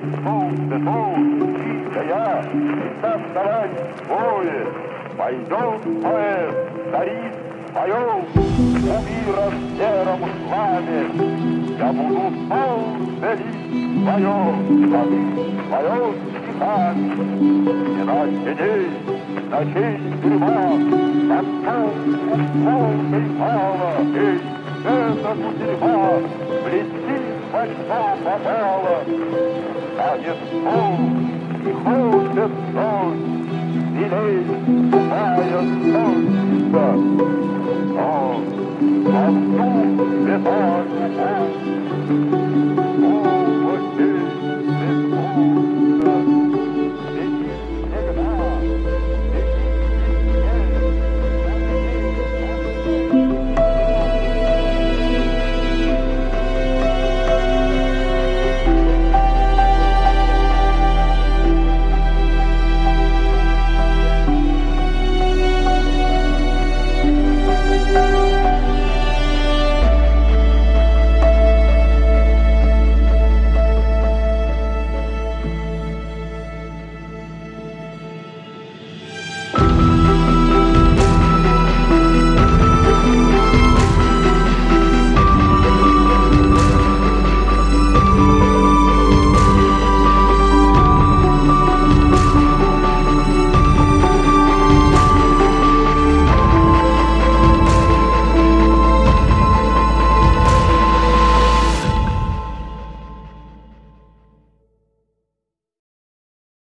солнце, солнце, тихо я, создавать бое. Пойдет поэт, царит, поет, у мира в сером славе. Я буду солнце лить свое, а ты поет стихами. Иначе дней, ночей тюрьма, на солнце волной мало. Эй, эта кутерьма блестит во что попало. Станет пол и хочет ночь, милей тая солнце. Но во всю святая любовь,